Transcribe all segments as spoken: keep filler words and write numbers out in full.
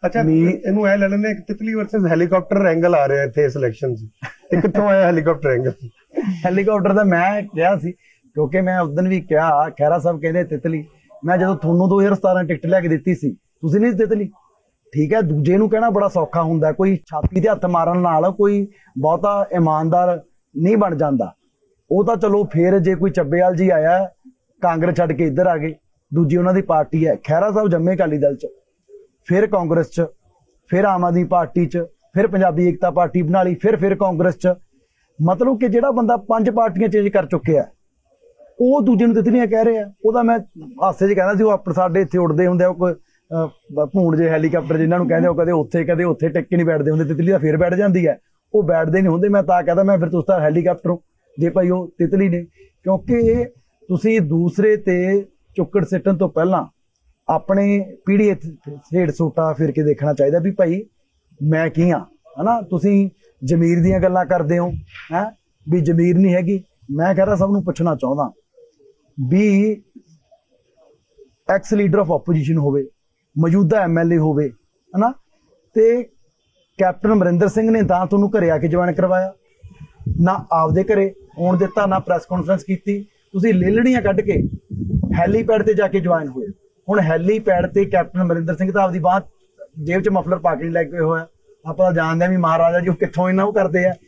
ਅੱਛਾ ਇਹਨੂੰ ਐ ਲੈ ਲੈਂਦੇ ਤਿਤਲੀ ਵਰਸਸ ਹੈਲੀਕਾਪਟਰ ਐਂਗਲ ਆ ਰਿਹਾ ਇੱਥੇ ਸਿਲੈਕਸ਼ਨ 'ਚ ਤੇ ਕਿੱਥੋਂ ਆਇਆ ਹੈਲੀਕਾਪਟਰ ਐਂਗਲ? ਹੈਲੀਕਾਪਟਰ ਦਾ ਮੈਂ ਕਿਹਾ ਸੀ ਕਿਉਂਕਿ ਮੈਂ ਉਸ ਦਿਨ ਵੀ ਕਿਹਾ ਖਹਿਰਾ ਸਾਹਿਬ ਕਹਿੰਦੇ ਤਿਤਲੀ, ਮੈਂ ਜਦੋਂ ਤੁਹਾਨੂੰ ਦੋ ਹਜ਼ਾਰ ਸਤਾਰਾਂ ਟਿਕਟ ਲੈ ਕੇ ਦਿੱਤੀ ਸੀ ਤੁਸੀਂ ਨਹੀਂ ਤਿਤਲੀ। ਠੀਕ ਹੈ, ਦੂਜੇ ਨੂੰ ਕਹਿਣਾ ਬੜਾ ਸੌਖਾ ਹੁੰਦਾ, ਕੋਈ ਛਾਤੀ ਤੇ ਹੱਥ ਮਾਰਨ ਨਾਲ ਕੋਈ ਬਹੁਤਾ ਇਮਾਨਦਾਰ ਨਹੀਂ ਬਣ ਜਾਂਦਾ। ਉਹ ਤਾਂ ਚਲੋ ਫੇਰ ਜੇ ਕੋਈ ਚੱਬੇਵਾਲ ਜੀ ਆਇਆ ਕਾਂਗਰਸ ਛੱਡ ਕੇ ਇੱਧਰ ਆ ਗਏ, ਦੂਜੀ ਉਹਨਾਂ ਦੀ ਪਾਰਟੀ ਹੈ। ਖਹਿਰਾ ਸਾਹਿਬ ਜੰਮੇ ਅਕਾਲੀ ਦਲ 'ਚ, ਫਿਰ ਕਾਂਗਰਸ 'ਚ, ਫਿਰ ਆਮ ਆਦਮੀ ਪਾਰਟੀ 'ਚ, ਫਿਰ ਪੰਜਾਬੀ ਏਕਤਾ ਪਾਰਟੀ ਬਣਾ ਲਈ, ਫਿਰ ਫਿਰ ਕਾਂਗਰਸ 'ਚ। ਮਤਲਬ ਕਿ ਜਿਹੜਾ ਬੰਦਾ ਪੰਜ ਪਾਰਟੀਆਂ ਚੇਂਜ ਕਰ ਚੁੱਕਿਆ ਉਹ ਦੂਜੇ ਨੂੰ ਤਿਤਲੀਆਂ ਕਹਿ ਰਿਹਾ। ਉਹਦਾ ਮੈਂ ਹਾਸੇ 'ਚ ਕਹਿੰਦਾ ਸੀ ਉਹ ਆਪਣੇ ਸਾਡੇ ਇੱਥੇ ਉੱਡਦੇ ਹੁੰਦੇ ਆ ਕੋਈ ਭੂਣ ਜੇ ਹੈਲੀਕਾਪਟਰ ਜਿਨ੍ਹਾਂ ਨੂੰ ਕਹਿੰਦੇ ਉਹ ਕਦੇ ਉੱਥੇ ਕਦੇ ਉੱਥੇ ਟਿਕ ਕੇ ਨਹੀਂ ਬੈਠਦੇ ਹੁੰਦੇ, ਤਿਤਲੀ ਤਾਂ ਫੇਰ ਬੈਠ ਜਾਂਦੀ ਹੈ। ਉਹ ਬੈਠਦੇ ਨਹੀਂ ਹੁੰਦੇ। ਮੈਂ ਤਾਂ ਕਹਿੰਦਾ ਮੈਂ ਫਿਰ ਤੁਸੀਂ ਤਾਂ ਹੈਲੀਕਾਪਟਰ ਹੋ ਜੇ ਭਾਈ ਉਹ ਤਿਤਲੀ ਨੇ, ਕਿਉਂਕਿ ਤੁਸੀਂ ਦੂਸਰੇ ਤੇ ਚੁੱਕੜ ਸਿੱਟਣ ਤੋਂ ਪਹਿਲਾਂ ਆਪਣੇ ਪੀੜੀ ਹੇਠ ਸੋਟਾ ਫਿਰ ਕੇ ਦੇਖਣਾ ਚਾਹੀਦਾ ਵੀ ਭਾਈ ਮੈਂ ਕੀ ਹਾਂ, ਹਨਾ। ਤੁਸੀਂ ਜ਼ਮੀਰ ਦੀਆਂ ਗੱਲਾਂ ਕਰਦੇ ਹੋ ਹੈਂ ਵੀ ਜ਼ਮੀਰ ਨਹੀਂ ਹੈਗੀ। ਮੈਂ ਖਹਿਰਾ ਸਭ ਨੂੰ ਪੁੱਛਣਾ ਚਾਹੁੰਦਾ ਵੀ ਐਕਸ ਲੀਡਰ ਆਫ ਆਪੋਜੀਸ਼ਨ ਹੋਵੇ, ਮੌਜੂਦਾ ਐਮ ਐਲ ਏ ਹੋਵੇ, ਹਨਾ, ਤੇ ਕੈਪਟਨ ਅਮਰਿੰਦਰ ਸਿੰਘ ਨੇ ਤਾਂ ਤੁਹਾਨੂੰ ਘਰੇ ਆ ਕੇ ਜੁਆਇਨ ਕਰਵਾਇਆ, ਨਾ ਆਪਦੇ ਘਰੇ ਆਉਣ ਦਿੱਤਾ, ਨਾ ਪ੍ਰੈਸ ਕਾਨਫਰੰਸ ਕੀਤੀ। ਤੁਸੀਂ ਲੇਲੜੀਆਂ ਕੱਢ ਕੇ ਹੈਲੀਪੈਡ ਤੇ ਜਾ ਕੇ ਜੁਆਇਨ ਹੋਏ। ਹੁਣ ਹੈਲੀਪੈਡ ਤੇ ਕੈਪਟਨ ਅਮਰਿੰਦਰ ਸਿੰਘ ਤਾਂ ਆਪਦੀ ਬਾਂਹ ਜੇਬ 'ਚ ਮਫਲਰ ਪਾ ਕੇ ਨਹੀਂ ਲੈ ਕੇ ਹੋਇਆ। ਆਪਾਂ ਤਾਂ ਜਾਣਦੇ ਹਾਂ ਵੀ ਮਹਾਰਾਜਾ ਜੀ ਉਹ ਕਿੱਥੋਂ ਇਹਨਾਂ ਉਹ ਕਰਦੇ ਆ।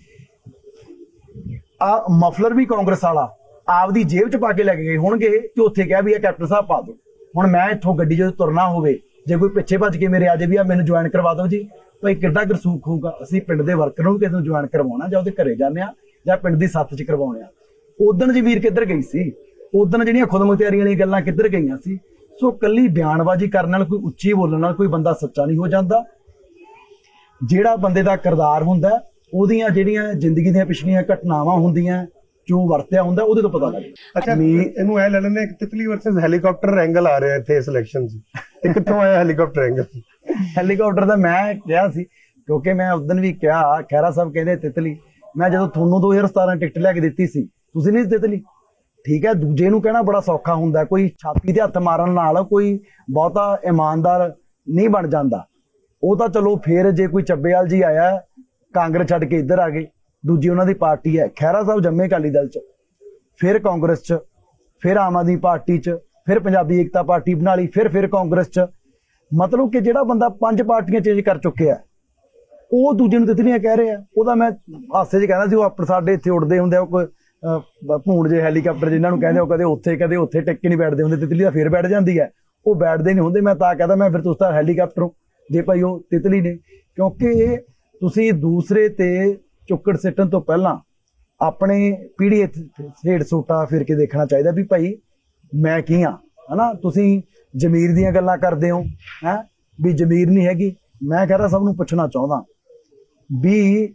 ਆ ਮਫਲਰ ਵੀ ਕਾਂਗਰਸ ਵਾਲਾ ਆਪਦੀ ਜੇਬ 'ਚ ਪਾ ਕੇ ਲੈ ਕੇ ਗਏ ਹੋਣਗੇ ਕਿ ਉੱਥੇ ਕਿਹਾ ਵੀ ਇਹ ਕੈਪਟਨ ਸਾਹਿਬ ਪਾ ਦਿਓ। ਹੁਣ ਮੈਂ ਇੱਥੋਂ ਗੱਡੀ ਜਦੋਂ ਤੁਰਨਾ ਹੋਵੇ, ਜੇ ਕੋਈ ਪਿੱਛੇ ਭੱਜ ਕੇ ਮੇਰੇ ਆ ਜਾਵੇ ਵੀ ਆ ਮੈਨੂੰ ਜੁਆਇਨ ਕਰਵਾ ਦਿਓ ਜੀ, ਭਾਈ ਕਿੱਡਾ ਗਰਸੂਖ ਹੋਊਗਾ। ਅਸੀਂ ਪਿੰਡ ਦੇ ਵਰਕਰ ਨੂੰ ਕਿਸੇ ਨੂੰ ਜੁਆਇਨ ਕਰਵਾਉਣਾ ਜਾਂ ਉਹਦੇ ਘਰੇ ਜਾਂਦੇ ਆ ਜਾਂ ਪਿੰਡ ਦੀ ਸੱਥ 'ਚ ਕਰਵਾਉਣੇ ਆ। ਉਦਣ ਜਮੀਰ ਕਿੱਧਰ ਗਈ ਸੀ? ਉਦਣ ਜਿਹੜੀਆਂ ਖੁਦਮੁਖਤਿਆਰੀਆਂ ਵਾਲੀਆਂ ਗੱਲਾਂ ਕਿੱਧਰ ਗਈਆਂ ਸੀ? ਸੋ ਕੱਲੀ ਬਿਆਨਬਾਜ਼ੀ ਕਰਨ ਨਾਲ, ਕੋਈ ਉੱਚੀ ਬੋਲਣ ਨਾਲ ਕੋਈ ਬੰਦਾ ਸੱਚਾ ਨਹੀਂ ਹੋ ਜਾਂਦਾ। ਜਿਹੜਾ ਬੰਦੇ ਦਾ ਕਿਰਦਾਰ ਹੁੰਦਾ, ਉਹਦੀਆਂ ਜਿਹੜੀਆਂ ਜ਼ਿੰਦਗੀ ਦੀਆਂ ਪਿਛਲੀਆਂ ਘਟਨਾਵਾਂ ਹੁੰਦੀਆਂ, ਜੋ ਵਰਤਿਆ ਹੁੰਦਾ, ਉਹਦੇ ਤੋਂ ਪਤਾ ਲੱਗਦਾ। ਅੱਛਾ ਇਹਨੂੰ ਐ ਲੈ ਲੈਂਦੇ ਤਿਤਲੀ ਵਰਸਸ ਹੈਲੀਕਾਪਟਰ ਐਂਗਲ ਆ ਰਿਹਾ ਇੱਥੇ ਸਿਲੈਕਸ਼ਨ 'ਚ ਤੇ ਕਿੱਥੋਂ ਆਇਆ ਹੈਲੀਕਾਪਟਰ ਐਂਗਲ? ਹੈਲੀਕਾਪਟਰ ਦਾ ਮੈਂ ਕਿਹਾ ਸੀ ਕਿਉਂਕਿ ਮੈਂ ਉਸ ਦਿਨ ਵੀ ਕਿਹਾ ਖਹਿਰਾ ਸਾਹਿਬ ਕਹਿੰਦੇ ਤਿਤਲੀ, ਮੈਂ ਜਦੋਂ ਤੁਹਾਨੂੰ ਦੋ ਹਜ਼ਾਰ ਸਤਾਰਾਂ ਟਿਕਟ ਲੈ ਕੇ ਦਿੱਤੀ ਸੀ ਤੁਸੀਂ ਨਹੀਂ ਤਿਤਲੀ। ਠੀਕ ਹੈ, ਦੂਜੇ ਨੂੰ ਕਹਿਣਾ ਬੜਾ ਸੌਖਾ ਹੁੰਦਾ, ਕੋਈ ਛਾਤੀ ਤੇ ਹੱਥ ਮਾਰਨ ਨਾਲ ਕੋਈ ਬਹੁਤਾ ਇਮਾਨਦਾਰ ਨਹੀਂ ਬਣ ਜਾਂਦਾ। ਉਹ ਤਾਂ ਚਲੋ ਫੇਰ ਜੇ ਕੋਈ ਚੱਬੇਵਾਲ ਜੀ ਆਇਆ ਕਾਂਗਰਸ ਛੱਡ ਕੇ ਇੱਧਰ ਆ ਗਏ, ਦੂਜੀ ਉਹਨਾਂ ਦੀ ਪਾਰਟੀ ਹੈ। ਖਹਿਰਾ ਸਾਹਿਬ ਜੰਮੇ ਅਕਾਲੀ ਦਲ 'ਚ, ਫਿਰ ਕਾਂਗਰਸ 'ਚ, ਫਿਰ ਆਮ ਆਦਮੀ ਪਾਰਟੀ 'ਚ, ਫਿਰ ਪੰਜਾਬੀ ਏਕਤਾ ਪਾਰਟੀ ਬਣਾ ਲਈ, ਫਿਰ ਫਿਰ ਕਾਂਗਰਸ 'ਚ। ਮਤਲਬ ਕਿ ਜਿਹੜਾ ਬੰਦਾ ਪੰਜ ਪਾਰਟੀਆਂ ਚੇਂਜ ਕਰ ਚੁੱਕਿਆ ਉਹ ਦੂਜੇ ਨੂੰ ਤਿਤਲੀਆਂ ਕਹਿ ਰਿਹਾ। ਉਹਦਾ ਮੈਂ ਹਾਸੇ 'ਚ ਕਹਿੰਦਾ ਸੀ ਉਹ ਆਪਣੇ ਸਾਡੇ ਇੱਥੇ ਉੱਡਦੇ ਹੁੰਦੇ ਆ ਕੋਈ ਭੂਣ ਜੇ ਹੈਲੀਕਾਪਟਰ ਜਿਨ੍ਹਾਂ ਨੂੰ ਕਹਿੰਦੇ ਉਹ ਕਦੇ ਉੱਥੇ ਕਦੇ ਉੱਥੇ ਟਿਕ ਕੇ ਨਹੀਂ ਬੈਠਦੇ ਹੁੰਦੇ, ਤਿਤਲੀ ਤਾਂ ਫੇਰ ਬੈਠ ਜਾਂਦੀ ਹੈ। ਉਹ ਬੈਠਦੇ ਨਹੀਂ ਹੁੰਦੇ। ਮੈਂ ਤਾਂ ਕਹਿੰਦਾ ਮੈਂ ਫਿਰ ਤੁਸੀਂ ਤਾਂ ਹੈਲੀਕਾਪਟਰ ਹੋ ਜੇ ਭਾਈ ਉਹ ਤਿਤਲੀ ਨੇ, ਕਿਉਂਕਿ ਤੁਸੀਂ ਦੂਸਰੇ ਤੇ ਚੁੱਕੜ ਸਿੱਟਣ ਤੋਂ ਪਹਿਲਾਂ ਆਪਣੇ ਪੀੜੀ ਹੇਠ ਸੋਟਾ ਫਿਰ ਕੇ ਦੇਖਣਾ ਚਾਹੀਦਾ ਵੀ ਭਾਈ ਮੈਂ ਕੀ ਹਾਂ, ਹਨਾ। ਤੁਸੀਂ ਜ਼ਮੀਰ ਦੀਆਂ ਗੱਲਾਂ ਕਰਦੇ ਹੋ ਹੈਂ ਵੀ ਜ਼ਮੀਰ ਨਹੀਂ ਹੈਗੀ। ਮੈਂ ਖਹਿਰਾ ਸਭ ਨੂੰ ਪੁੱਛਣਾ ਚਾਹੁੰਦਾ ਵੀ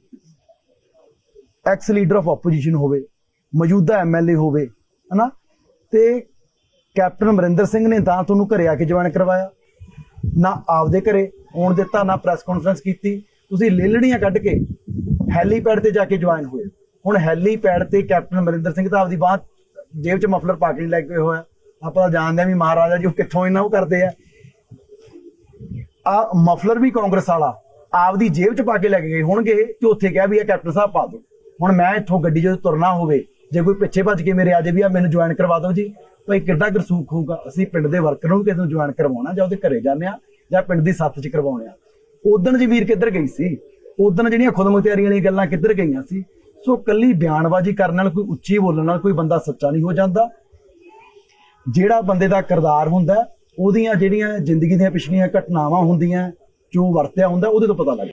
ਐਕਸ ਲੀਡਰ ਆਫ ਆਪੋਜੀਸ਼ਨ ਹੋਵੇ, ਮੌਜੂਦਾ ਐਮ ਐਲ ਏ ਹੋਵੇ, ਹਨਾ, ਤੇ ਕੈਪਟਨ ਅਮਰਿੰਦਰ ਸਿੰਘ ਨੇ ਤਾਂ ਤੁਹਾਨੂੰ ਘਰੇ ਆ ਕੇ ਜੁਆਇਨ ਕਰਵਾਇਆ, ਨਾ ਆਪਦੇ ਘਰੇ ਆਉਣ ਦਿੱਤਾ, ਨਾ ਪ੍ਰੈਸ ਕਾਨਫਰੰਸ ਕੀਤੀ। ਤੁਸੀਂ ਲੇਲੜੀਆਂ ਕੱਢ ਕੇ ਹੈਲੀਪੈਡ ਤੇ ਜਾ ਕੇ ਜੁਆਇਨ ਹੋਏ। ਹੁਣ ਹੈਲੀਪੈਡ ਤੇ ਕੈਪਟਨ ਅਮਰਿੰਦਰ ਸਿੰਘ ਤਾਂ ਆਪਦੀ ਬਾਂਹ ਜੇਬ 'ਚ ਮਫਲਰ ਪਾ ਕੇ ਨਹੀਂ ਲੈ ਕੇ ਹੋਇਆ। ਆਪਾਂ ਤਾਂ ਜਾਣਦੇ ਹਾਂ ਵੀ ਮਹਾਰਾਜਾ ਜੀ ਉਹ ਕਿੱਥੋਂ ਇਹਨਾਂ ਉਹ ਕਰਦੇ ਆ। ਆ ਮਫਲਰ ਵੀ ਕਾਂਗਰਸ ਵਾਲਾ ਆਪਦੀ ਜੇਬ 'ਚ ਪਾ ਕੇ ਲੈ ਕੇ ਗਏ ਹੋਣਗੇ ਕਿ ਉੱਥੇ ਕਿਹਾ ਵੀ ਇਹ ਕੈਪਟਨ ਸਾਹਿਬ ਪਾ ਦਿਓ। ਹੁਣ ਮੈਂ ਇੱਥੋਂ ਗੱਡੀ ਜਦੋਂ ਤੁਰਨਾ ਹੋਵੇ, ਜੇ ਕੋਈ ਪਿੱਛੇ ਭੱਜ ਕੇ ਮੇਰੇ ਆ ਜਾਵੇ ਵੀ ਆ ਮੈਨੂੰ ਜੁਆਇਨ ਕਰਵਾ ਦਿਓ ਜੀ, ਭਾਈ ਕਿੱਡਾ ਗਰਸੂਖ ਹੋਊਗਾ। ਅਸੀਂ ਪਿੰਡ ਦੇ ਵਰਕਰ ਨੂੰ ਕਿਸੇ ਨੂੰ ਜੁਆਇਨ ਕਰਵਾਉਣਾ ਜਾਂ ਉਹਦੇ ਘਰੇ ਜਾਂਦੇ ਆ ਜਾਂ ਪਿੰਡ ਦੀ ਸੱਥ 'ਚ ਕਰਵਾਉਣੇ ਆ। ਉਦਣ ਜਮੀਰ ਕਿੱਧਰ ਗਈ ਸੀ? ਉਦਣ ਜਿਹੜੀਆਂ ਖੁਦਮੁਖਤਿਆਰੀਆਂ ਵਾਲੀਆਂ ਗੱਲਾਂ ਕਿੱਧਰ ਗਈਆਂ ਸੀ? ਸੋ ਕੱਲੀ ਬਿਆਨਬਾਜ਼ੀ ਕਰਨ ਨਾਲ, ਕੋਈ ਉੱਚੀ ਬੋਲਣ ਨਾਲ ਕੋਈ ਬੰਦਾ ਸੱਚਾ ਨਹੀਂ ਹੋ ਜਾਂਦਾ। ਜਿਹੜਾ ਬੰਦੇ ਦਾ ਕਿਰਦਾਰ ਹੁੰਦਾ, ਉਹਦੀਆਂ ਜਿਹੜੀਆਂ ਜ਼ਿੰਦਗੀ ਦੀਆਂ ਪਿਛਲੀਆਂ ਘਟਨਾਵਾਂ ਹੁੰਦੀਆਂ, ਜੋ ਵਰਤਿਆ ਹੁੰਦਾ, ਉਹਦੇ ਤੋਂ ਪਤਾ ਲੱਗਦਾ।